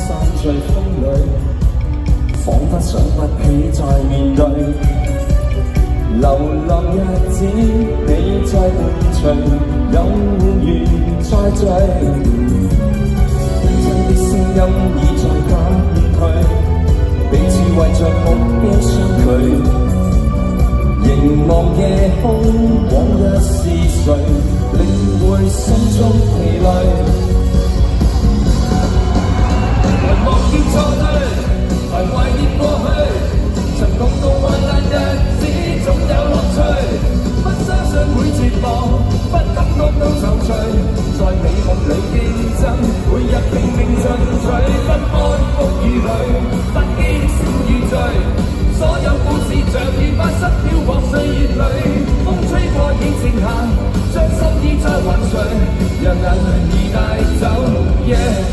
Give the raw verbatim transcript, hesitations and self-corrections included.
散在风里，仿佛想不起再面對。流浪日子，你在伴隨，有緣再聚。真的聲音已在減退，彼此為着目標相距。凝望夜空，往日是誰，領會心中疲累。來望見錯對，來懷念過去，曾共度患難日子，總有樂趣。不相信會絕望，不感覺到愁緒，在美夢裏競爭，每日拼命進取，不安風雨裏，不羈笑與醉。所有故事像如發生飄泊歲月裏，風吹過已靜下，將心意再還誰，讓眼淚已帶走。Yeah